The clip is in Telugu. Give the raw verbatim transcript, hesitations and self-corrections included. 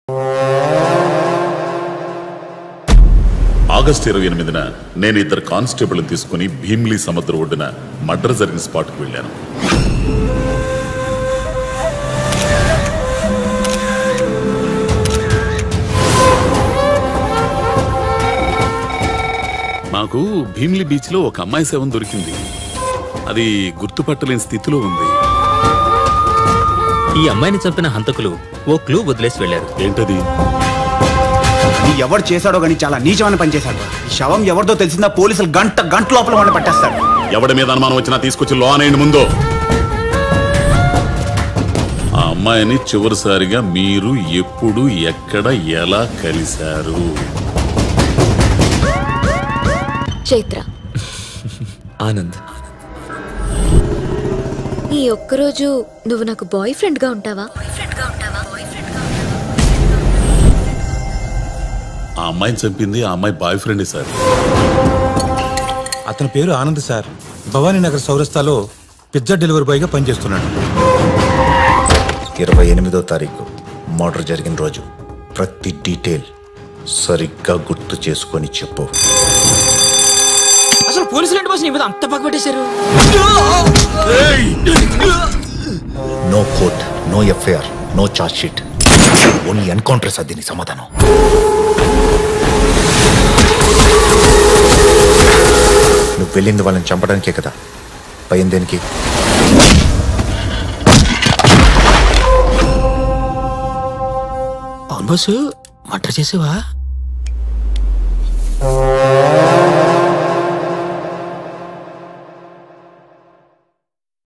ఆగస్టు ఇరవై ఎనిమిదిన నేను ఇద్దరు కానిస్టేబుల్ తీసుకుని భీమ్లీ సముద్ర ఒడ్డున మర్డర్ జరిగిన స్పాట్కు వెళ్ళాను. మాకు భీమ్లీ బీచ్ లో ఒక అమ్మాయి శవం దొరికింది. అది గుర్తుపట్టలేని స్థితిలో ఉంది. ఈ అమ్మాయిని చంపిన హంతకులు ఓ క్లూ వదిలేసి వెళ్లారు. ఏంటది? ఎవరు చేశాడో గానీ చాలా నీచమైన పని చేశాడు. ఈ శవం ఎవరిదో తెలిసిందా పోలీసులు గంట గంట లోపల వాడిని పట్టేస్తాడు. ఎవడి మీద అనుమానం వచ్చినా తీసుకొచ్చి లో అనేయండి ముందు. ఆ అమ్మాయిని చివరిసారిగా మీరు ఎప్పుడు ఎక్కడ ఎలా కలిశారు? చైత్ర. ఆనంద్. ఈ ఒక్కరోజు నువ్వు నాకు బాయ్ ఫ్రెండ్ గా ఉంటావా? ఆ అమ్మాయిని చంపింది ఆ అమ్మాయి బాయ్ ఫ్రెండే సార్. అతని పేరు ఆనంద్ సార్. భవానీనగర్ చౌరస్తాలో పిజ్జా డెలివరీ బాయ్ గా పనిచేస్తున్నాడు. ఇరవై ఎనిమిదో తారీఖు మర్డర్ జరిగిన రోజు ప్రతి డీటెయిల్ సరిగ్గా గుర్తు చేసుకొని చెప్పు. అసలు పోలీసులు ఏంటి బాస్ నీ మీద అంత పగబట్టేశారు? No court, no FIR, no charge sheet, only encounter sir. దీని సమాధానం నువ్వు వెళ్ళింది వాళ్ళని చంపడానికే కదా, భయం దేనికి? అవును బాసు, మర్డర్ చేసేవా?